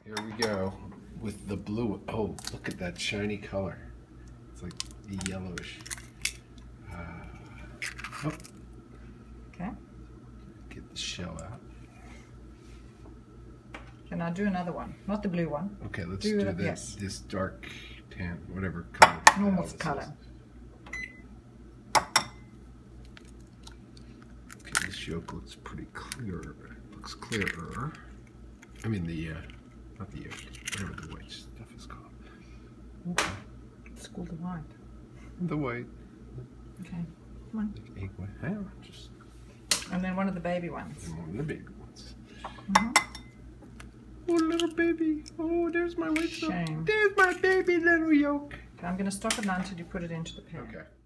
Here we go with the blue. Oh, look at that shiny color. It's like yellowish. Oh. Okay. Get the shell out. Can I do another one? Not the blue one. Okay, let's do this, yes. this dark tan, whatever color. Normal color. Okay, this yolk looks pretty clear. Looks clearer. I mean the, not the yolk, whatever the white stuff is called. Okay. It's called the white. The white. Okay, come on. Egg white. Hang on, just. And then one of the baby ones. And one of the baby ones. Mm-hmm. Oh, little baby. Oh, there's my white Shame. There's my baby little yolk. Okay, I'm going to stop it now until you put it into the pan. Okay.